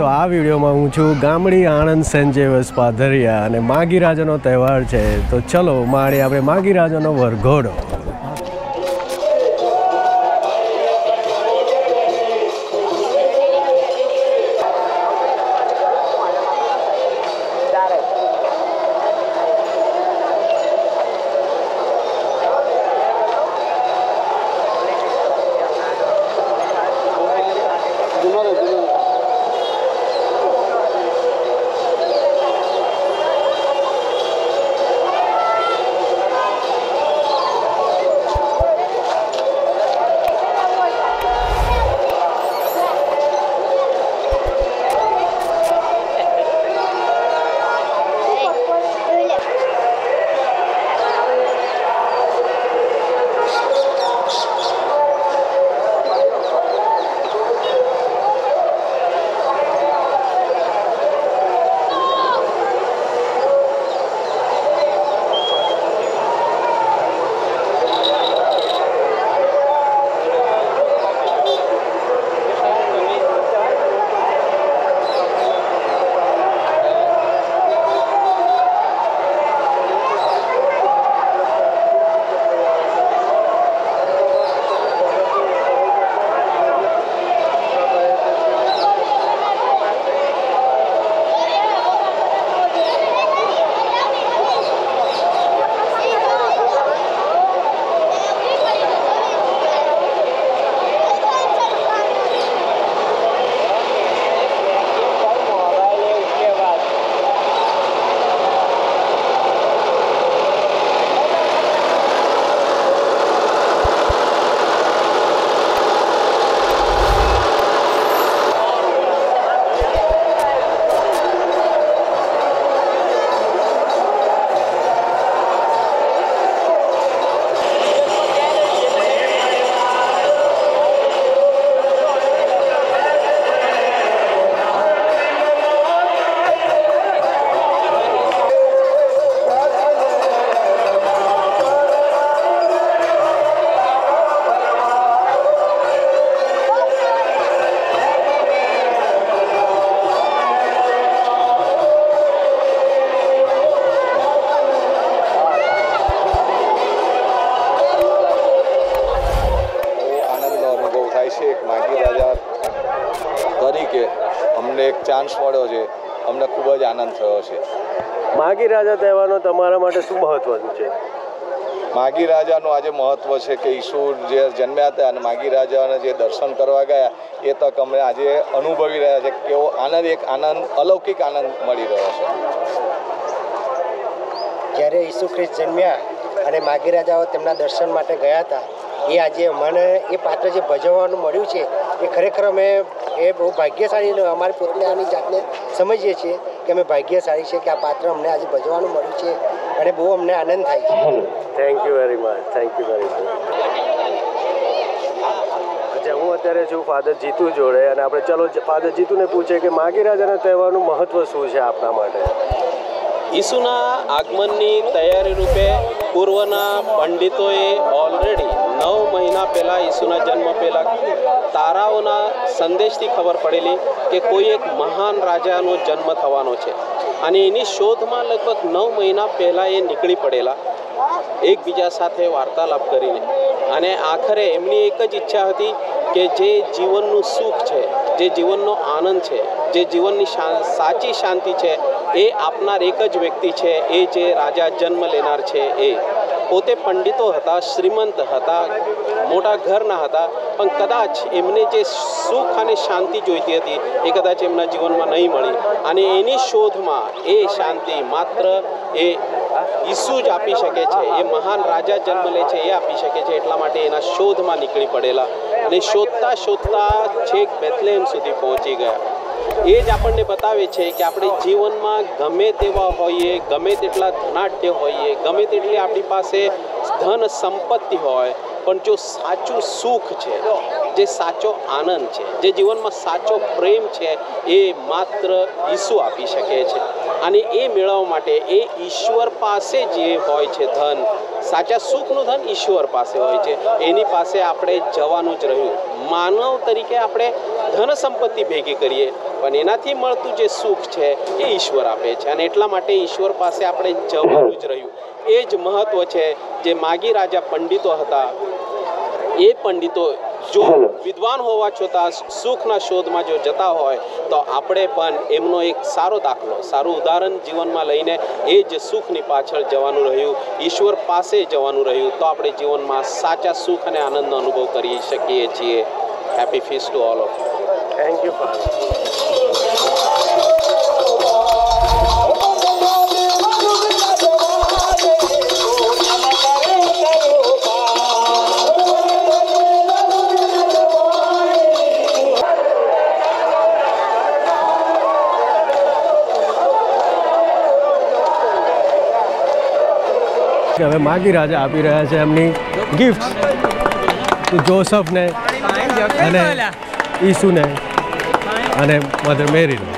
આ વિડીયોમાં હું છું ગામડી આણંદ ST.XAVIER'S પાધરિયા અને માગીરાજાનો તહેવાર છે, તો ચલો માણીએ આપણે માગીરાજાનો વરઘોડો। અમને એક ચાન્સ મળ્યો છે, અમને ખૂબ જ આનંદ થયો છે। માગીરાજા તહેવારનો તમારા માટે શું મહત્વનું છે? માગીરાજાનું આજે મહત્ત્વ છે કે ઈસુ જે જન્મ્યા હતા અને માગીરાજાને જે દર્શન કરવા ગયા એ તક અમે આજે અનુભવી રહ્યા છે, કેવો આનંદ, એક આનંદ, અલૌકિક આનંદ મળી રહ્યો છે। જ્યારે ઈસુ ખ્રિસ્ત જન્મ્યા અને માગીરાજાઓ તેમના દર્શન માટે ગયા હતા, એ આજે મને એ પાત્ર જે ભજવવાનું મળ્યું છે એ ખરેખર અમે બહુ ભાગ્યશાળી અમારી પોતાની જાતને સમજીએ છીએ કે અમે ભાગ્યશાળી છે કે આ પાત્ર અમને આજે ભજવવાનું મળ્યું છે અને બહુ અમને આનંદ થાય છે। Thank you very much, thank you very much. અચ્છા, હું અત્યારે છું ફાધર જીતુ જોડે અને આપણે ચલો ફાધર જીતુને પૂછે કે માગીરાજાના તહેવારનું મહત્વ શું છે આપના માટે? ઈસુના આગમનની તૈયારી રૂપે પૂર્વના પંડિતોએ ઓલરેડી 9 મહિના પહેલાં ઈસુના જન્મ પહેલાં તારાઓના સંદેશથી ખબર પડેલી કે કોઈ એક મહાન રાજાનો જન્મ થવાનો છે અને એની શોધમાં લગભગ 9 મહિના પહેલાં એ નીકળી પડેલા એકબીજા સાથે વાર્તાલાપ કરીને, અને આખરે એમની એક જ ઈચ્છા હતી કે જે જીવનનું સુખ છે, જે જીવનનો આનંદ છે, જે જીવનની સાચી શાંતિ છે એ આપનાર એક જ વ્યક્તિ છે, એ જે રાજા જન્મ લેનાર છે। એ પોતે પંડિતો હતા, શ્રીમંત હતા, મોટા ઘરના હતા, પણ કદાચ એમને જે સુખ અને શાંતિ જોઈતી હતી એ કદાચ એમના જીવનમાં નહીં મળી, અને એની શોધમાં એ શાંતિ માત્ર એ ઈસુ જ આપી શકે છે, એ મહાન રાજા જન્મ લે છે એ આપી શકે છે। એટલા માટે એના શોધમાં નીકળી પડેલા અને શોધતા શોધતા છેક બેથલેહેમ સુધી પહોંચી ગયા। એ જ આપણને બતાવે છે કે આપણે જીવનમાં ગમે તેવા હોઈએ, ગમે તેટલા ધનાઢ્ય હોઈએ, ગમે તેટલી આપણી પાસે ધન સંપત્તિ હોય, પણ જો સાચું સુખ છે, જે સાચો આનંદ છે, જે જીવનમાં સાચો પ્રેમ છે, એ માત્ર ઈસુ આપી શકે છે। અને એ મેળવવા માટે એ ઈશ્વર પાસે જે હોય છે ધન, સાચા સુખનું ધન ઈશ્વર પાસે હોય છે, એની પાસે આપણે જવાનું જ રહ્યું। માનવ તરીકે આપણે ધન સંપત્તિ ભેગી કરીએ, પણ એનાથી મળતું જે સુખ છે એ ઈશ્વર આપે છે. અને એટલા માટે ઈશ્વર પાસે આપણે જવાનું જ રહ્યું. એ જ મહત્વ છે. જે માગીરાજા પંડિતો હતા, એ પંડિતો જો વિદ્વાન હોવા છતાં સુખના શોધમાં જો જતા હોય તો આપણે પણ એમનો એક સારો દાખલો, સારું ઉદાહરણ જીવનમાં લઈને એ જ સુખની પાછળ જવાનું રહ્યું, ઈશ્વર પાસે જવાનું રહ્યું, તો આપણે જીવનમાં સાચા સુખ અને આનંદનો અનુભવ કરી શકીએ છીએ. Happy feast to all of you. Thank you father. હવે માગીરાજા આપી રહ્યા છે એમની ગિફ્ટ જોસફને અને ઈસુને અને મધર મેરીને.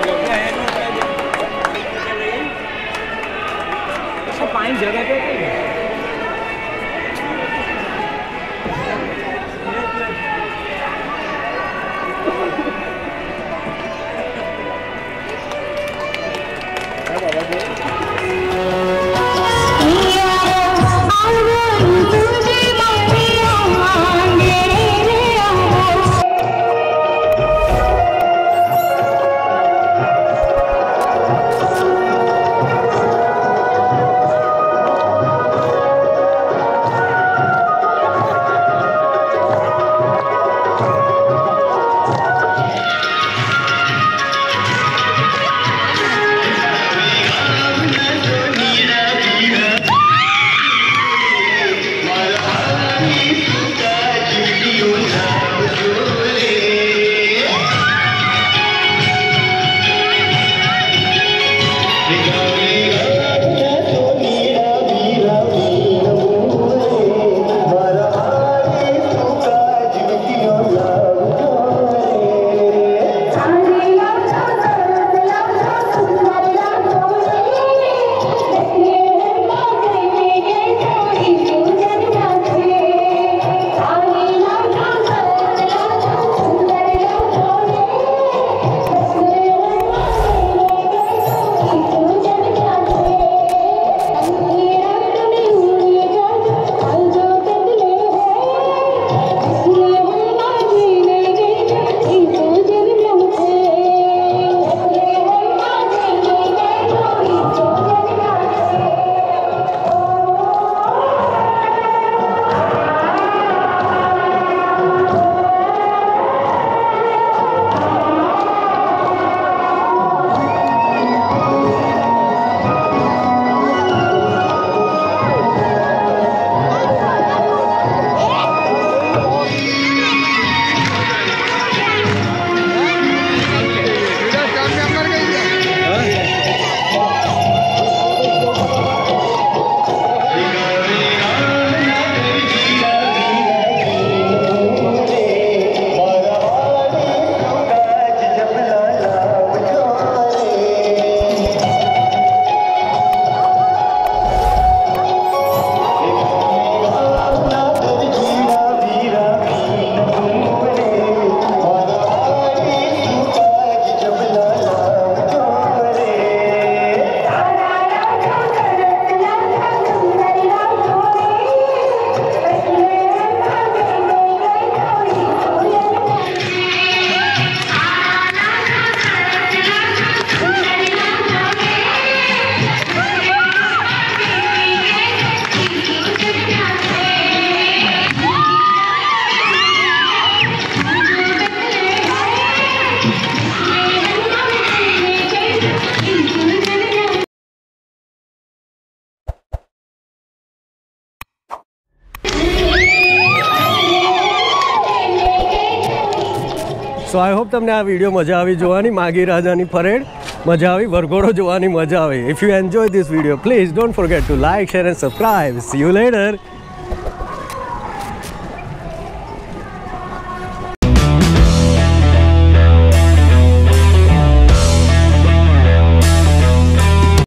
સો આઈ હોપ તમને આ વિડીયો મજા આવી જોવાની, માગીરાજાની પરેડ મજા આવી, વરઘોડો જોવાની મજા આવી. If you enjoy this video please don't forget to like, share and subscribe. See you letter.